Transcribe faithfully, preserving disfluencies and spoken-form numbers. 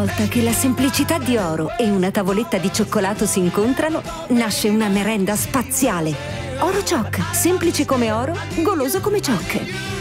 volta che la semplicità di oro e una tavoletta di cioccolato si incontrano, nasce una merenda spaziale. Oro Choc, semplice come oro, goloso come ciocche.